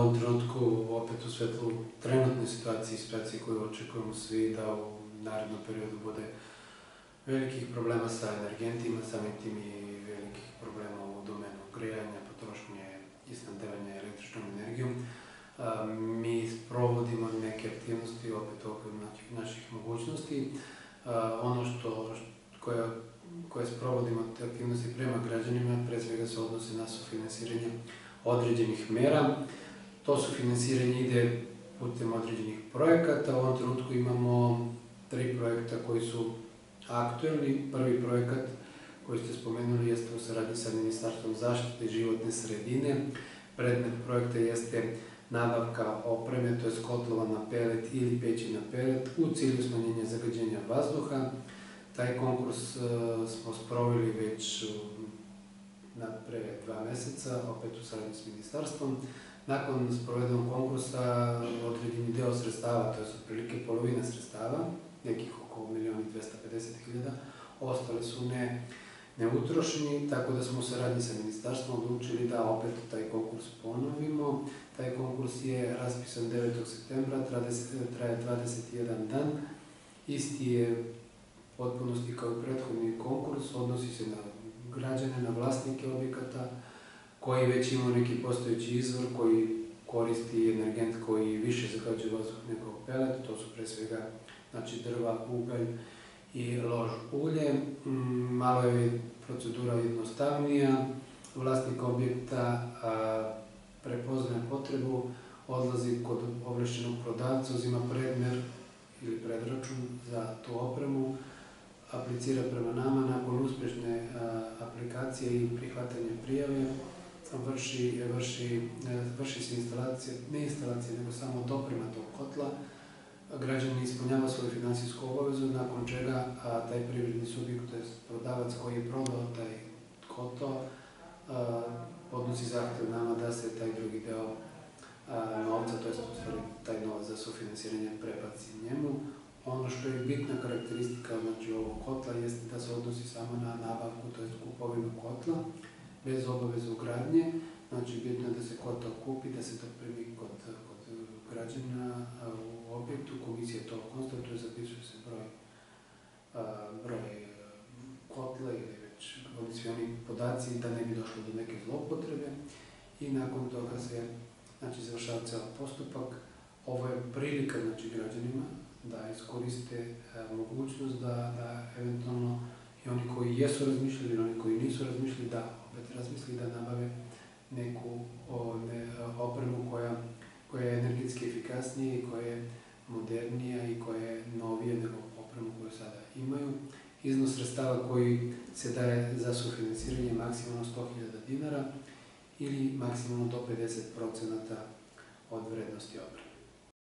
ovom trenutku, opet u svetlu trenutne situacije koju očekujemo svi, da u narednom periodu bude velikih problema sa energentima, samim tim i velikih problema u domenu grejanja, potrošnje i snabdevanja električnom energijom. Mi sprovodimo neke aktivnosti opet u okviru naših mogućnosti. Ono koje sprovodimo te aktivnosti prema građanima, pre svega se odnose na sufinansiranje određenih mera. To sufinansiranje ide putem određenih projekata. U ovom trenutku imamo 3 projekta koji su aktuelni. Prvi projekat koji ste spomenuli jeste u saradnji sa Ministarstvom zaštite i životne sredine. Predmet projekta jeste nabavka opreme, to je kotlova na pelet ili peći na pelet u cilju smanjenja zagađenja vazduha. Taj konkurs smo sproveli već pre 2 meseca, opet u saradnji s ministarstvom. Nakon sprovedenog konkursa određeni deo sredstava, to je otprilike polovina sredstava, nekih oko 1.250.000, ostale su neutrošeni, tako da smo u saradnji sa ministarstvom odlučili da opet taj konkurs ponovimo. Taj konkurs je raspisan 9. septembra, traje 21 dan. Isti je potpunosti kao i prethodni konkurs, odnosi se na građane, na vlasnike objekata koji već imaju neki postojeći izvor, koji koristi energent koji više zagađuje vazduh nego pelet, to su pre svega drva, ugalj i lož ulje. Malo je procedura jednostavnija, vlasnik objekta prepoznaje potrebu, odlazi kod ovlašćenog prodavca, uzima predmer ili predračun za tu opremu, aplicira prema nama, nakon uspešne aplikacije i prihvatanja prijave vrši se ne instalacija, nego samo doprema tog kotla. Građanin ispunjava svoju finansijsku obavezu, nakon čega taj privredni subjekt, to je prodavac koji je prodao taj kotao, podnosi zahtev nama da se taj drugi deo novca, to je taj novac za sufinansiranje prebaci njemu. Ono što je bitna karakteristika ovog kotla jeste da se odnosi samo na nabavku, to je kupovinu kotla, bez obaveze ugradnje. Znači, bitno je da se kotao kupi, da se to primi kod građana u objektu, komisija to konstatuje, zapisuje se broj kotla ili već svi oni podaci da ne bi došlo do neke zloupotrebe i nakon toga se završava ceo postupak. Ovo je prilika građanima da iskoriste mogućnost da eventualno i oni koji jesu razmišljali i oni koji nisu razmišljali da opet razmisli da nabave neku opremu koja je energetski efikasnija i koja je modernija i koja je novija nego opremu koju sada imaju. Iznos sredstava koji se daje za sufinansiranje je maksimalno 100.000 dinara ili maksimalno do 50% od vrednosti opreme.